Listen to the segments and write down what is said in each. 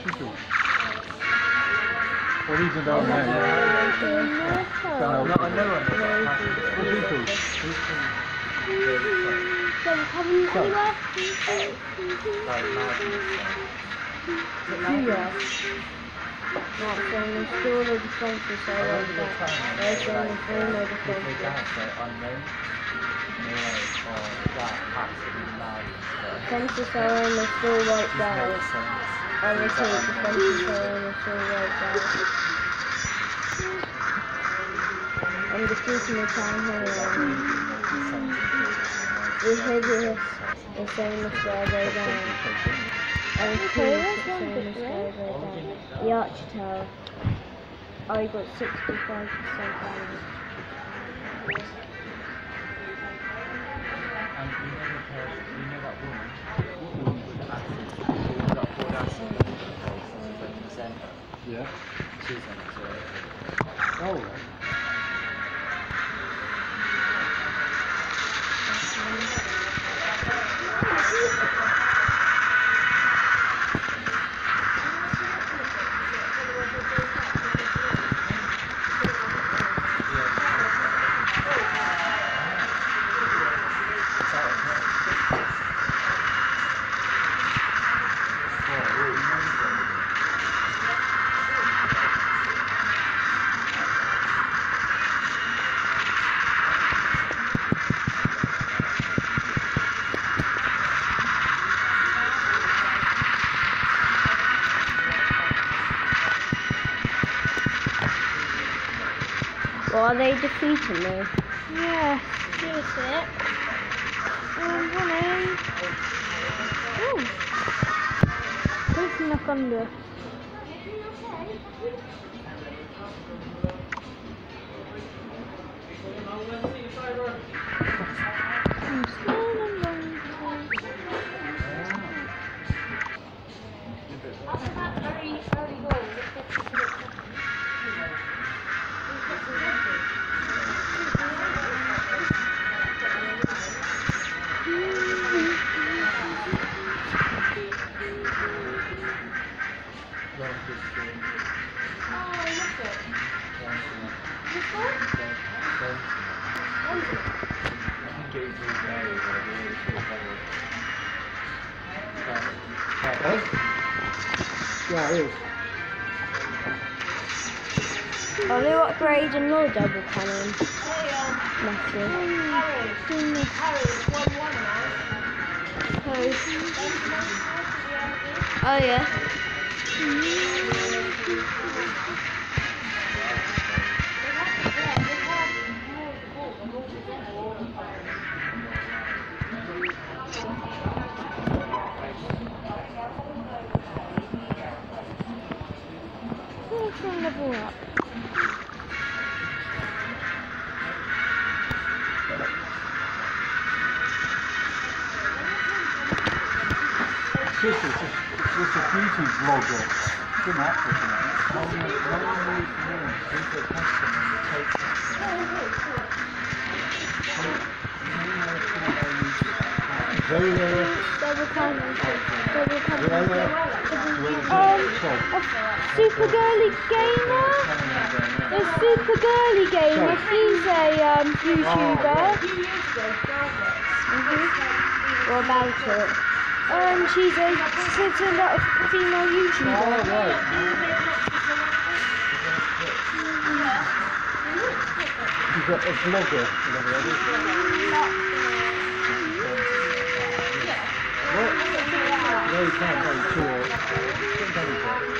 시수. 오리지널 맨. Not from the store of the French so like that. They're from the film of the French. Fences are on the store right there. I will take the fences are on the store right there. I'm defeating the town hall. We hear this, the same as where they down. I'm defeating the same as where they down. The Archer Tower. I got 65% damage. Yeah. Oh. Well, are they defeating me? Yeah, here's it. I'm running. Ooh. Taking the thunder. I'm slowly running. Yeah, it is. Are they upgrading your double cannon? Massive. Oh yeah. From level up. This is a beauty vlogger. Good app, isn't it? Double cannon. Double cannon. Super Girly Gamer. The Super Girly Gamer. She's a YouTuber. What about it? She's a lot of female YouTuber. You've got a vlogger. What? No, you can't go to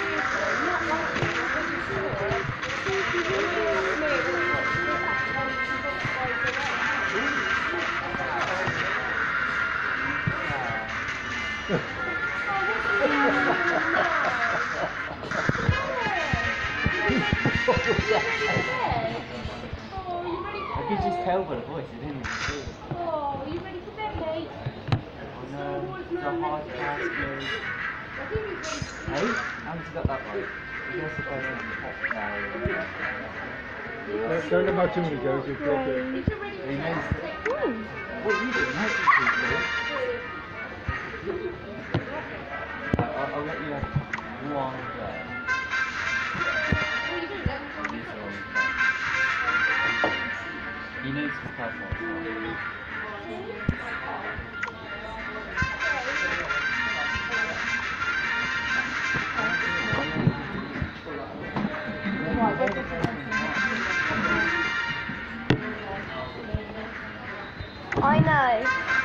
I could just tell by the voice, it didn't even do it. Oh, are you ready for bed, mate? Oh no, it's a hard task, dude. Hey, how have you got that right? You guys are going on the top now. Don't let my too many goes, you'll drop it. He knows that. What are you doing? How's it I'll let you have One day. He needs to pass that. I know.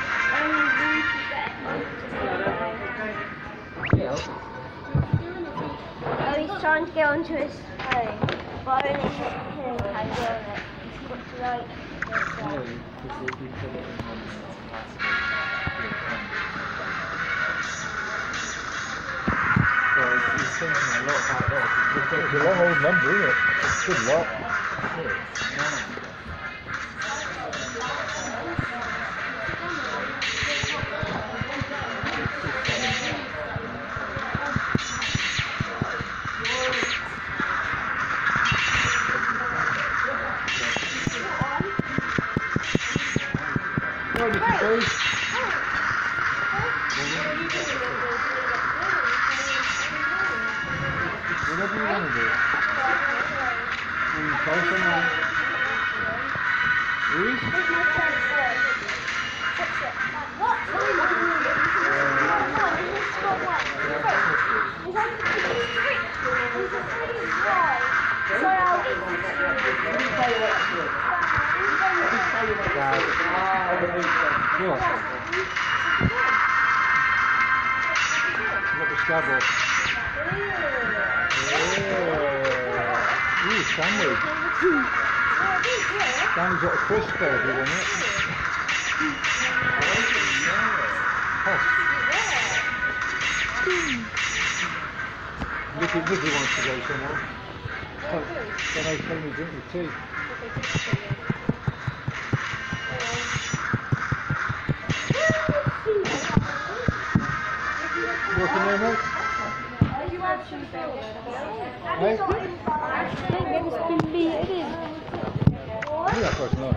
Oh, he's trying to get onto his phone, but only him can get on it. He's got to like this No, one. because if you put it in one plastic, well, he's thinking a lot about this. It's a long old number, isn't it? It's a good lot. Right, Mr. Boys. Whatever you want to do. Try someone. Reese? What? What the scab off? Ooh, sandwich. Danny's got a crisp there, do you want it? Nicky wants to go somewhere. Don't know, tell me drink your tea. Working there, mate? Hey? Yeah, of course not.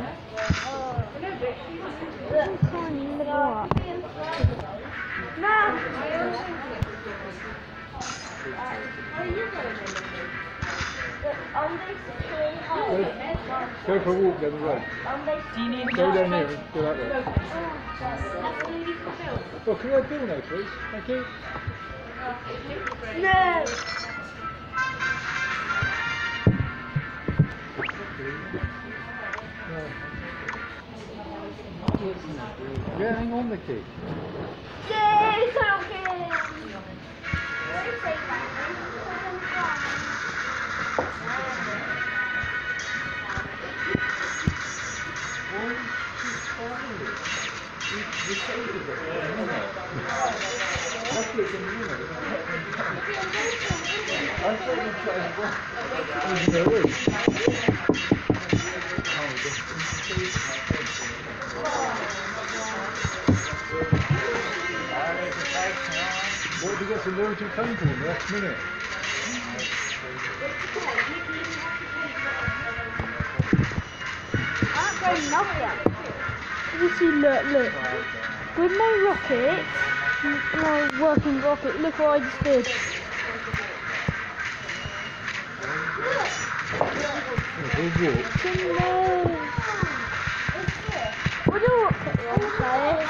Go for a walk down the road. Go down here and go that way. Oh, can I have a bill now, please? Thank you. No! Yeah, hang on, Mickey. Yay, so okay. What did you get some urgent phone call in the last minute? I'm going nothing. You see, look. With my rocket, my working rocket, look what I just did. Walk. What do you want?